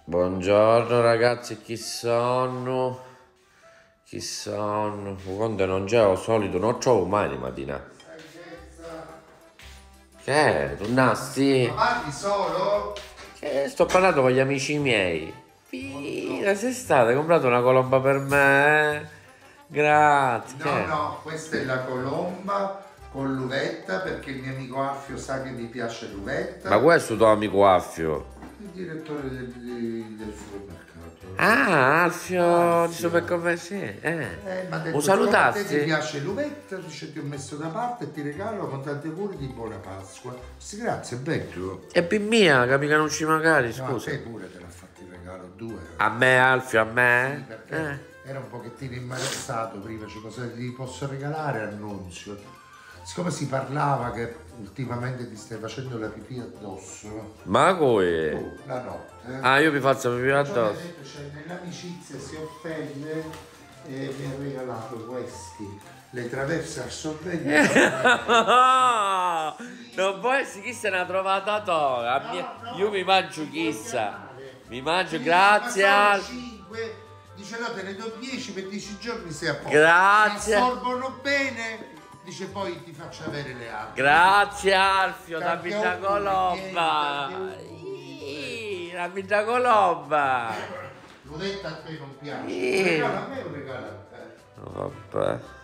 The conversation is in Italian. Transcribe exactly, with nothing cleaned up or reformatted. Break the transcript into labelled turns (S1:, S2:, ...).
S1: Buongiorno ragazzi, chi sono? Chi sono? Quando non c'è al solito, non trovo mai di mattina. Che è? Tu nasci?
S2: Ma parli solo?
S1: Che sto parlando con gli amici miei. Pina, sei stata? Hai comprato una colomba per me? Grazie.
S2: No,
S1: Che è?
S2: no, questa è la colomba con l'uvetta perché il mio amico Alfio sa che mi piace l'uvetta.
S1: Ma questo tuo amico Affio?
S2: Il direttore del, del, del supermercato.
S1: Ah, Alfio di
S2: Alfio.
S1: Supercommercio, sì. Eh.
S2: Eh, mi ha detto,
S1: Lo
S2: "Giovanni, a te
S1: salutasti?
S2: ti piace l'uvetta? Dice, ti ho messo da parte e ti regalo con tanti auguri di buona Pasqua. Sì, grazie, ben tu.
S1: E per mia, capi che non ci magari,
S2: No, a
S1: scusa.
S2: te pure te l'ha fatto il regalo, due.
S1: A me, Alfio, a
S2: Sì,
S1: me?
S2: perché
S1: Eh.
S2: era un pochettino imbarazzato prima, cioè cosa gli posso regalare, Annunzio? Siccome si parlava che ultimamente ti stai facendo la pipì addosso,
S1: Ma come?
S2: oh, la notte,
S1: Ah, io mi faccio più
S2: Già mi ha
S1: addosso.
S2: detto, cioè, nell'amicizia si offende e mi ha regalato questi, le traverse al sorveglio.
S1: Non può essere chi se ne ha trovata tora.
S2: No,
S1: Mia-
S2: no,
S1: Io mi mangio
S2: ti può
S1: chissà.
S2: chiamare.
S1: Mi mangio,
S2: Ti
S1: grazie
S2: dice, ma sono
S1: Alfio.
S2: cinque, dice no, te ne do dieci per dieci giorni sei a posto.
S1: Grazie.
S2: Si assorbono bene, dice poi ti faccio avere le altre.
S1: Grazie Alfio,
S2: Tanti
S1: dammi da
S2: auguri,
S1: colomba.
S2: tanti auguri.
S1: Ih, dammi da colomba.
S2: L'udetta a te non piace.
S1: Sì.
S2: Un regalo a me o un regalo a te?
S1: Vabbè.